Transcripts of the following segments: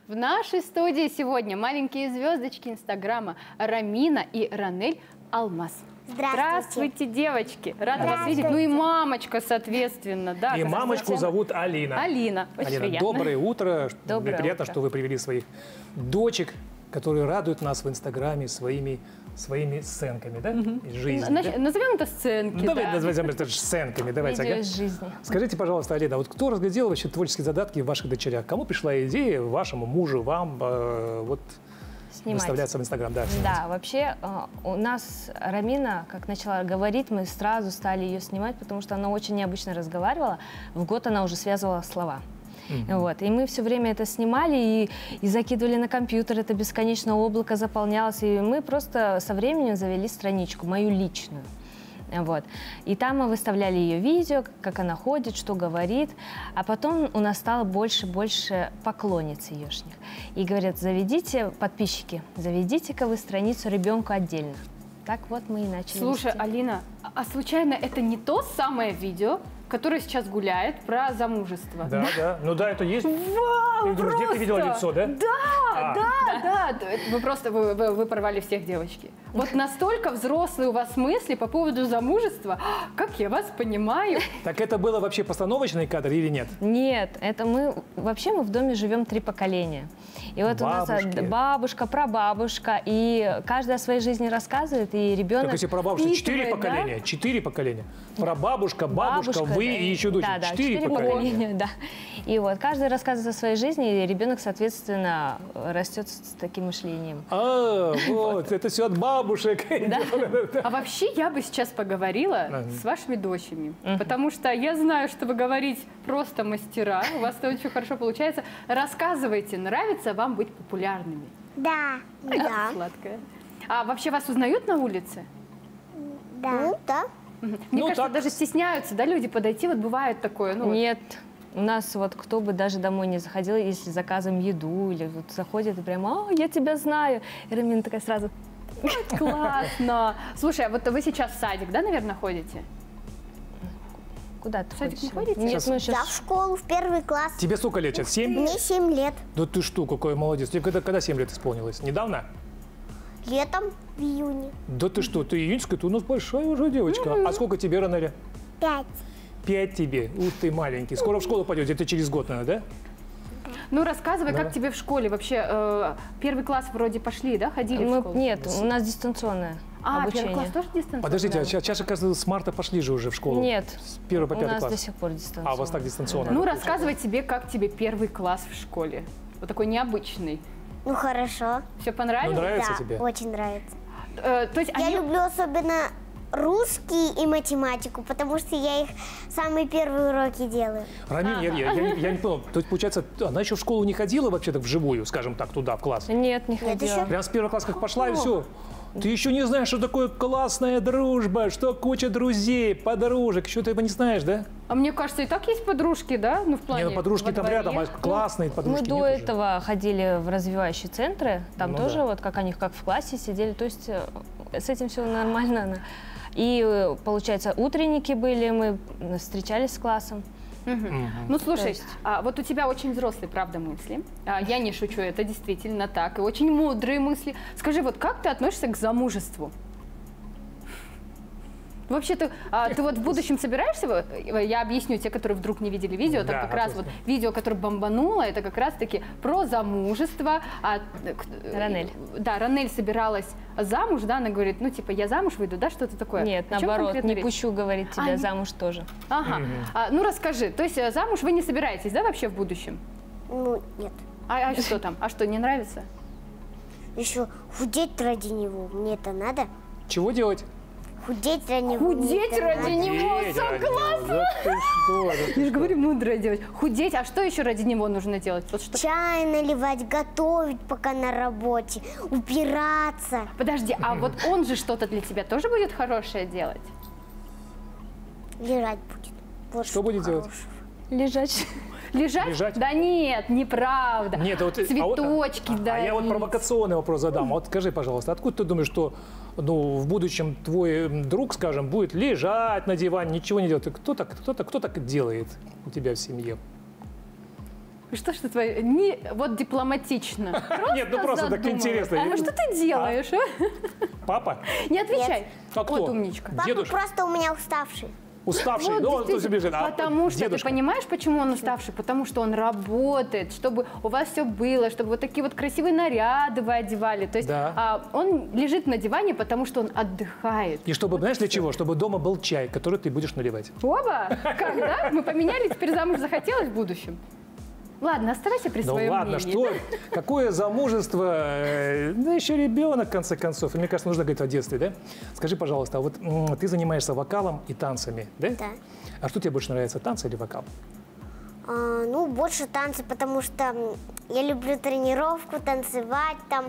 В нашей студии сегодня маленькие звездочки Инстаграма Рамина и Ранель Алмаз. Здравствуйте, девочки. Рада вас видеть. Ну и мамочка, соответственно. Да, и мамочку зовут Алина. Алина, очень приятно. Доброе утро. Доброе Приятно, утро. что вы привели своих дочек, которые радуют нас в Инстаграме своими сценками, да? Из жизни. Да? Назовем это сценки. Ну, давайте назовем это сценками. Давайте. Видео из жизни. Скажите, пожалуйста, Алина, вот кто разглядел вообще творческие задатки в ваших дочерях? Кому пришла идея, вашему мужу, вам, вот выставляться в Инстаграм? Да, вообще у нас Рамина, как начала говорить, мы сразу стали ее снимать, потому что она очень необычно разговаривала. В год она уже связывала слова. Вот. И мы все время это снимали и закидывали на компьютер, это бесконечное облако заполнялось. И мы просто со временем завели страничку, мою личную. Вот. И там мы выставляли ее видео, как она ходит, что говорит. А потом у нас стало больше поклонниц еешних. И говорят, заведите, подписчики, заведите-ка вы страницу ребенку отдельно. Так вот мы и начали. Слушай, вести. Алина, а случайно это не то самое видео, которое сейчас гуляет про замужество? Да, да. Ну да, это есть. Вау, Где ты видела лицо, да? Да. Вы просто вы порвали всех, девочки. Вот настолько взрослые у вас мысли по поводу замужества. Как я вас понимаю. Так это было вообще постановочный кадр или нет? Нет, это мы в доме живем 3 поколения. И вот Бабушки. у нас бабушка, прабабушка, и каждый о своей жизни рассказывает, и ребенок. Так если прабабушка, 4 поколения, 4 поколения. Прабабушка, бабушка, вы и еще дочь. Да, 4 поколения. да. И вот каждый рассказывает о своей жизни, и ребенок, соответственно, растет с таким мышлением. Вот, это все от бабушек. А вообще я бы сейчас поговорила с вашими дочерями, потому что я знаю, что вы говорите просто мастера, у вас это очень хорошо получается. Рассказывайте, нравится вам быть популярными? Да. Да. Сладкая. А вообще вас узнают на улице? Да. Да. Мне кажется, даже стесняются, да, люди подойти, вот бывает такое. Ну, Нет. У нас вот кто бы даже домой не заходил, если заказываем еду, или вот заходит и прямо, я тебя знаю. И Рамина такая сразу, классно. Слушай, а вот вы сейчас в садик, да, наверное, ходите? куда ты В садик ходишь? не ходите? Нет, Сейчас. ну Я сейчас. в школу, в 1 класс. Тебе сколько лет сейчас? 7? Мне 7 лет. Да ты что, какой молодец. Тебе когда 7 лет исполнилось? Недавно? Летом в июне. Да ты что, ты июньская, ты у нас большая уже девочка. А сколько тебе, Ранеля? 5. 5 тебе. Ух ты, маленький. Скоро в школу пойдете, это через год, наверное, да? Ну, рассказывай, Да. как тебе в школе вообще? 1 класс вроде пошли, да, ходили в школу? Нет, у нас дистанционное обучение. 1 класс тоже дистанционно? Подождите, а сейчас, оказывается, с марта пошли же уже в школу? Нет, С 1 по у 5 нас класс. до сих пор дистанционно. А, у вас так дистанционно? Ну, рассказывай тебе, как тебе 1 класс в школе. Вот такой необычный. Ну хорошо. Все понравилось? Ну, нравится Да, тебе? очень нравится. То есть Я они... люблю особенно русский и математику, потому что я их самые первые уроки делаю. Рамин, я не понял. То есть, получается, она еще в школу не ходила вообще так вживую, скажем так, туда, в класс? Нет, не ходила. еще- Прям с 1 класса как пошла, и все. Ты еще не знаешь, что такое классная дружба, что куча друзей, подружек. Еще ты этого не знаешь, да? А мне кажется, и так есть подружки, да? Ну, в плане Не, ну подружки во там дворе. рядом, а классные Мы подружки до нет уже. этого ходили в развивающие центры, там Ну тоже да. вот как они как в классе сидели, то есть с этим все нормально. И получается утренники были, мы встречались с классом. Ну, слушай, То есть- вот у тебя очень взрослые, правда, мысли. Я не шучу, это действительно так. И очень мудрые мысли. Скажи, вот как ты относишься к замужеству? Вообще, ты вот в будущем собираешься, я объясню, те, которые вдруг не видели видео, Да, так как раз вот отлично. видео, которое бомбануло, это как раз-таки про замужество. Ранель. Да, Ранель собиралась замуж, да, она говорит, ну, типа, я замуж выйду, да, что-то такое. Нет, О чем наоборот, конкретно не речь? пущу, говорит, тебя не- замуж тоже. Ага. Ну, расскажи, то есть замуж вы не собираетесь, да, вообще в будущем? Ну, нет. А что там? А что, не нравится? Еще худеть ради него. Мне это надо. Чего делать? Худеть ради него. мне Худеть это ради надо. него, Худеть ради согласна. него. Да ты что, да ты Я же что? говорю, мудрая девочка. Худеть, а что еще ради него нужно делать? Вот что... Чай наливать, готовить пока на работе, убираться. Подожди, а вот он же что-то для тебя тоже будет хорошее делать? Лежать будет. Вот Что будет делать? хорошего. Лежать. Лежать? Лежать? Да нет, неправда. Нет, а вот, Цветочки, да. А я вот провокационный вопрос задам. Вот скажи, пожалуйста, откуда ты думаешь, что в будущем твой друг, скажем, будет лежать на диване, ничего не делать? Кто так делает у тебя в семье? Что ж ты твое? Не, вот дипломатично. Нет, ну просто так интересно. А что ты делаешь? Папа? Не отвечай. А кто? Вот умничка. Папа Дедушка? просто у меня уставший. Уставший? Вот, Ну, он действительно, себе бежит. потому что, дедушка? ты понимаешь, почему он уставший? Потому что он работает, чтобы у вас все было, чтобы вот такие вот красивые наряды вы одевали. То есть Да. он лежит на диване, потому что он отдыхает. И чтобы, знаешь, для чего? Чтобы дома был чай, который ты будешь наливать. Оба? Как, да? Мы поменялись, теперь замуж захотелось в будущем. Ладно, оставайся при Ну своем ладно, мнении. что? Какое замужество? Да еще ребенок, в конце концов. И мне кажется, нужно говорить о детстве, да? Скажи, пожалуйста, а вот ты занимаешься вокалом и танцами, да? Да. А что тебе больше нравится, танцы или вокал? Ну, больше танцы, потому что я люблю тренировку, танцевать, там,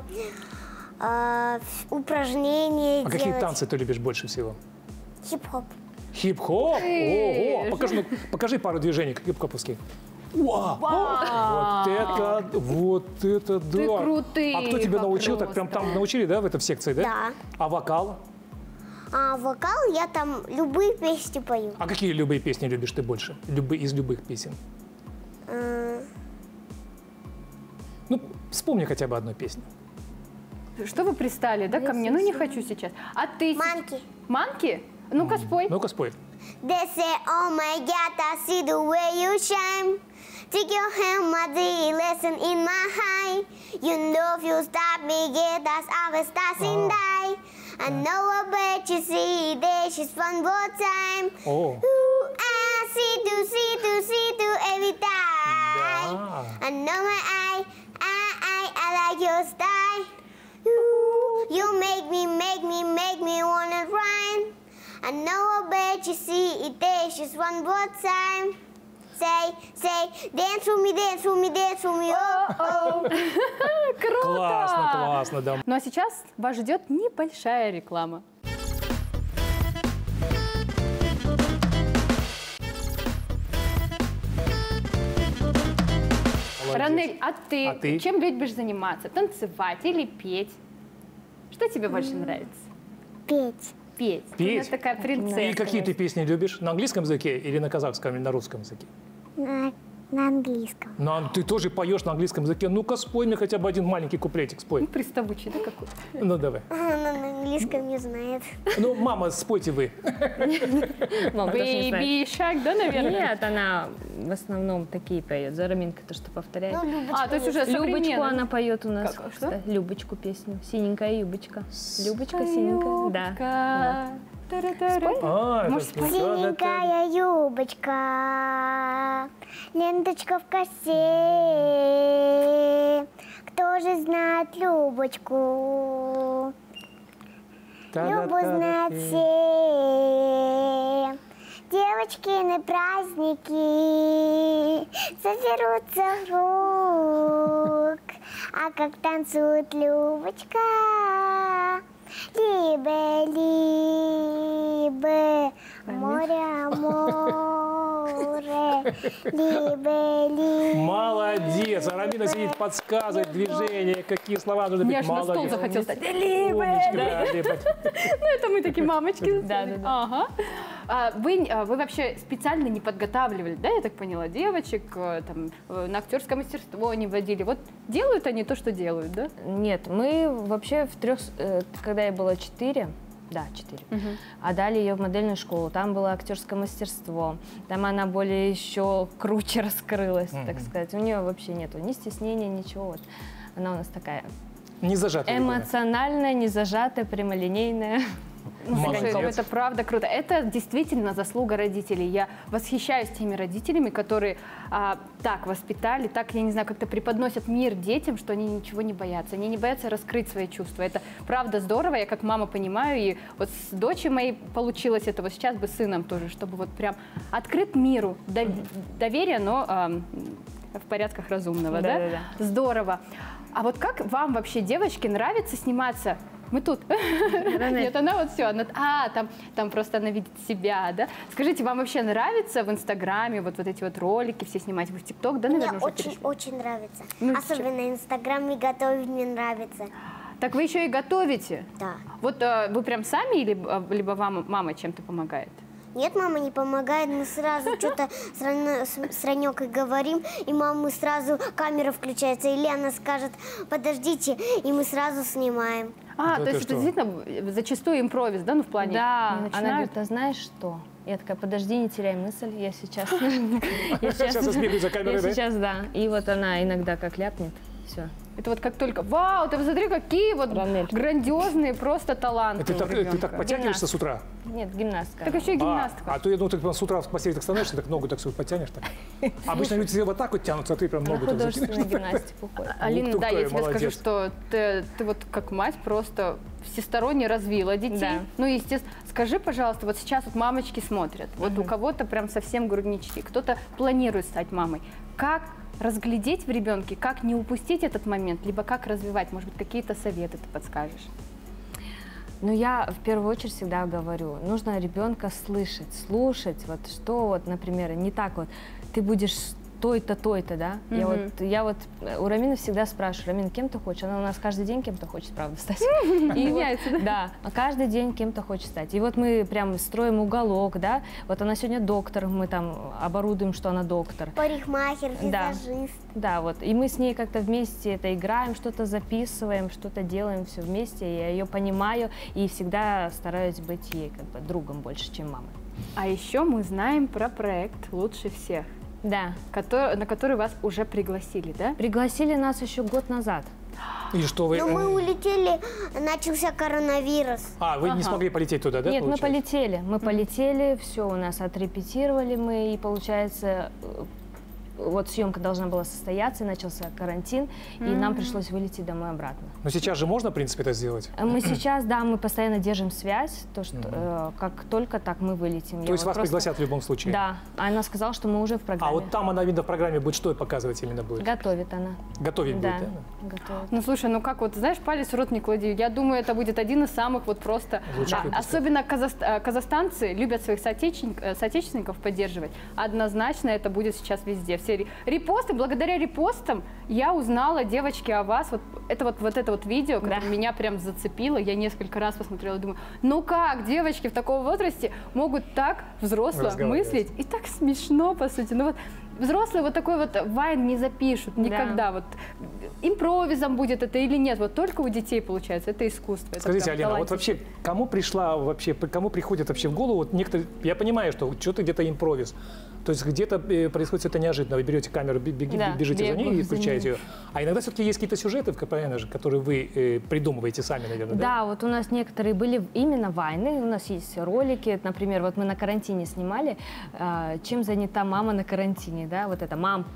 упражнения А делать. какие танцы ты любишь больше всего? Хип-хоп. Хип-хоп? Ого! Покажи пару движений хип-хоповских. Вау! Вот это да! Ты крутый, А кто тебя научил? Так прям там научили, да, в этом секции, да? Да. А вокал? А вокал я там любые песни пою. А какие любые песни любишь ты больше? Из любых песен? Ну, вспомни хотя бы одну песню. Что вы пристали, да, ко мне? Ну, не хочу сейчас. А ты? Манки. Манки? Ну-ка, спой. Ну-ка, спой. They say, oh my God, I see the way you shine. Take your hand, my dear, listen in my high. You know if you stop me, get us our stars and die. I know I bet you see this is one more time. О, Ooh, I see to every time. да. I know my I like your style. Ooh, you make me wanna run. I know I bet you see it there just one more time. Say, dance with me, oh. Круто! Классно, да. Ну а сейчас вас ждет небольшая реклама. Молодец. Ранель, а ты А ты? чем любишь заниматься? Танцевать или петь? Что тебе больше нравится? Петь. Петь. Петь? Она такая принцесса. И какие ты песни любишь? На английском языке или на казахском, или на русском языке? На английском. Ну, ты тоже поешь на английском языке. Ну-ка, спой мне хотя бы один маленький куплетик, Ну, спой. приставучий, да, какой-то? Ну, давай. Она на английском не знает. Ну, мама, спойте вы. Мама тоже не знает. Baby Shark, да, наверное? Нет, она в основном такие поет. Зараминка, то, что повторяет. А, то есть уже Любочку современно. она поет у нас. Как, что? кстати, Любочку песню. Синенькая юбочка. Любочка синенькая. Да. Юбка. Та-ра-та-ра. А, Может, это- спой? Синенькая юбочка, ленточка в косе. Кто же знает Любочку? Любу знают все. Девочки на праздники соберутся в рук. А как танцует Любочка, либо море, либо. Молодец! Арамина сидит, подсказывает движение, какие слова нужно Я петь. аж на стол Молодец. захотел стать. Умничка, да, либо. Ну, это мы такие мамочки. Да. Ага. Вы вообще специально не подготавливали, да, я так поняла, девочек, там, на актерское мастерство не водили. Вот делают они то, что делают, да? Нет, мы вообще когда я была 4, отдали ее в модельную школу. Там было актерское мастерство. Там она более еще круче раскрылась, так сказать. У нее вообще нету ни стеснения, ничего. Вот. Она у нас такая Не зажатый. эмоциональная, не зажатая, прямолинейная. Слушай, ну, Молодец. это правда круто. Это действительно заслуга родителей. Я восхищаюсь теми родителями, которые так воспитали, так, я не знаю, как-то преподносят мир детям, что они ничего не боятся. Они не боятся раскрыть свои чувства. Это правда здорово, я как мама понимаю. И вот с дочерью моей получилось это, вот сейчас бы с сыном тоже, чтобы вот прям открыт миру. Доверие, но в порядках разумного, да? Да-да-да. Здорово. А вот как вам вообще, девочки, нравится сниматься? Мы тут. Нет, она вот все. Там просто она видит себя, да? Скажите, вам вообще нравится в Инстаграме вот эти вот ролики все снимать? Вы в ТикТок, да, Мне наверное, уже перешли? очень нравится. Ну, Особенно Инстаграм готовить мне нравится. Так вы еще и готовите? Да. Вот вы прям сами, либо вам мама чем-то помогает? Нет, мама не помогает, мы сразу что-то с Ранёкой говорим, и мама сразу, камера включается, и Лена скажет, подождите, и мы сразу снимаем. А, то есть это действительно зачастую импровиз, да, ну в плане? Да, она говорит, а знаешь что? Я такая, подожди, не теряй мысль, я сейчас... Сейчас сбегаю за камерой, да? Сейчас, да. И вот она иногда как ляпнет, все. Это вот как только, вау, ты посмотри, какие вот грандиозные просто таланты. Ты так подтягиваешься с утра? Нет, гимнастка. Так еще и гимнастка. А то я думал, ты с утра в постели так становишься, так ногу так все подтянешь. Обычно люди вот так вот тянутся, а ты прям ногу так закинешь. Художественную гимнастику ходит. Алина, да, я тебе скажу, что ты вот как мать просто всесторонне развила детей. Да. Ну, естественно, скажи, пожалуйста, вот сейчас вот мамочки смотрят, вот у кого-то прям совсем груднички, кто-то планирует стать мамой. Как разглядеть в ребенке, как не упустить этот момент, либо как развивать, может быть, какие-то советы ты подскажешь? Ну, я в первую очередь всегда говорю, нужно ребенка слышать, слушать, вот что вот, например, не так вот, ты будешь той-то, той-то, да? Я вот у Рамины всегда спрашиваю, Рамин, кем ты хочешь? Она у нас каждый день кем-то хочет, правда, стать. Меняется, да? Да, каждый день кем-то хочет стать. И вот мы прям строим уголок, да? Вот она сегодня доктор, мы там оборудуем, что она доктор. Парикмахер, визажист. Да, вот. И мы с ней как-то вместе это играем, что-то записываем, что-то делаем все вместе. Я ее понимаю и всегда стараюсь быть ей как бы другом больше, чем мамой. А еще мы знаем про проект «Лучше всех». Да. На который вас уже пригласили, да? Пригласили нас еще год назад. И что вы... Но мы улетели, начался коронавирус. А, вы не смогли полететь туда, да? Нет, мы полетели. Мы полетели, все у нас отрепетировали мы, и получается... Вот съемка должна была состояться, и начался карантин, и нам пришлось вылететь домой обратно. Но сейчас же можно, в принципе, это сделать? Мы сейчас, да, мы постоянно держим связь, то, что как только так мы вылетим. То есть вас пригласят в любом случае? Да, она сказала, что мы уже в программе. А вот там она, видно, в программе будет что показывать именно будет? Готовит она. Готовить да, будет, да? Готовит. Ну, слушай, ну как вот, знаешь, палец в рот не клади. Я думаю, это будет один из самых вот просто... Да, особенно казахстанцы любят своих соотечественников поддерживать. Однозначно это будет сейчас везде. Все репосты, благодаря репостам я узнала, девочки, о вас. Вот это вот видео, которое меня прям зацепило. Я несколько раз посмотрела, думаю, ну как девочки в таком возрасте могут так взросло мыслить? И так смешно, по сути. Ну вот взрослые вот такой вот вайн не запишут никогда. Вот импровизом будет это или нет, вот только у детей получается, это искусство. Скажите, Алина, вот вообще кому приходит вообще в голову, вот некоторые, я понимаю, что что-то где-то импровиз, то есть где-то происходит это неожиданно, вы берете камеру, бежите за ней и включаете ее, а иногда все-таки есть какие-то сюжеты, которые вы придумываете сами, наверное, да? Да, вот у нас некоторые были именно вайны, у нас есть ролики, например, вот мы на карантине снимали, чем занята мама на карантине, да, вот это мам,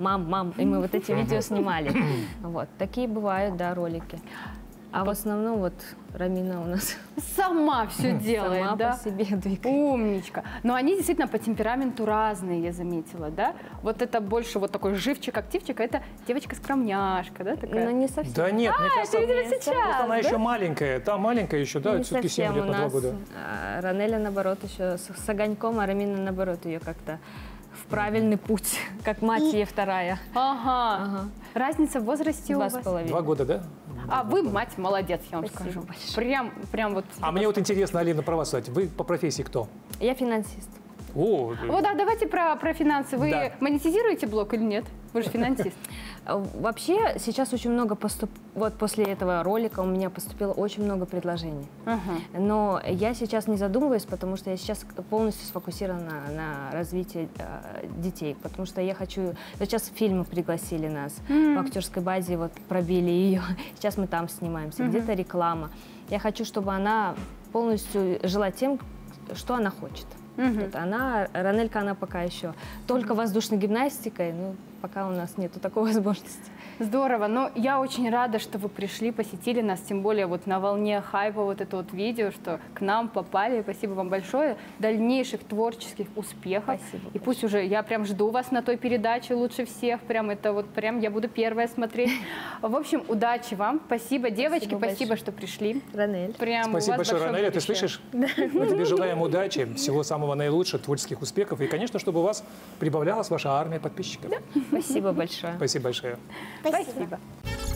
и мы вот эти видео снимали. Вот, такие бывают, да, ролики. А в основном вот Рамина у нас сама все делает, сама да? по себе двигает. Умничка. Но они действительно по темпераменту разные, я заметила, да? Вот это больше вот такой живчик-активчик, а это девочка-скромняшка, да, такая? Ну, не совсем. Да нет, мне кажется, это видела сейчас, просто она да? еще маленькая, та маленькая еще, да, Не все-таки 7 лет совсем. на 2 года. Ранеля, наоборот, еще с огоньком, а Рамина, наоборот, ее как-то в правильный путь, как мать ей вторая. Ага. Разница в возрасте у вас? 2,5. 2 года, да? А вы, мать, молодец, я вам Спасибо скажу. большое. Прям вот. А мне вот интересно, Алина, про вас, кстати, вы по профессии кто? Я финансист. О, Вот, да, давайте про финансы. Вы Да. монетизируете блог или нет? Вы же финансист. Вообще сейчас очень много вот после этого ролика у меня поступило очень много предложений. Но я сейчас не задумываюсь, потому что я сейчас полностью сфокусирована на развитии детей, потому что я хочу... Сейчас фильмы пригласили нас, в актерской базе вот пробили ее, сейчас мы там снимаемся, где-то реклама. Я хочу, чтобы она полностью жила тем, что она хочет. Вот Ранелька, она пока еще только воздушной гимнастикой, ну, пока у нас нету такой возможности. Здорово, но я очень рада, что вы пришли, посетили нас, тем более вот на волне хайпа вот это вот видео, что к нам попали. Спасибо вам большое, дальнейших творческих успехов. Спасибо И пусть уже, я прям жду вас на той передаче «Лучше всех», прям это вот прям я буду первая смотреть. В общем, удачи вам, спасибо, девочки, спасибо, что пришли. Ранель. Прям спасибо большое, Ранеля, ты слышишь? Мы тебе желаем удачи, всего самого наилучшего, творческих успехов и, конечно, чтобы у вас прибавлялась ваша армия подписчиков. Спасибо большое. Спасибо большое. Спасибо.